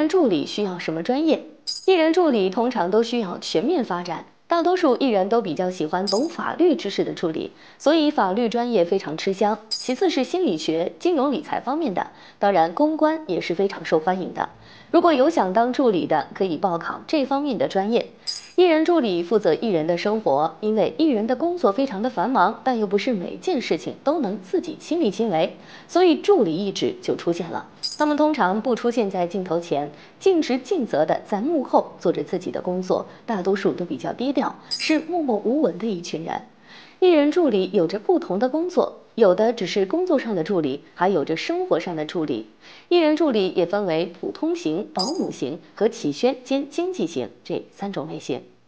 人助理需要什么专业？艺人助理通常都需要全面发展。大多数艺人都比较喜欢懂法律知识的助理，所以法律专业非常吃香。其次是心理学、金融理财方面的，当然公关也是非常受欢迎的。如果有想当助理的，可以报考这方面的专业。艺人助理负责艺人的生活，因为艺人的工作非常的繁忙，但又不是每件事情都能自己亲力亲为，所以助理一职就出现了。他们通常不出现在镜头前，尽职尽责的在幕后做着自己的工作，大多数都比较低调，是默默无闻的一群人。艺人助理有着不同的工作，有的只是工作上的助理，还有着生活上的助理。艺人助理也分为普通型、保姆型和企宣兼经济型这3种类型。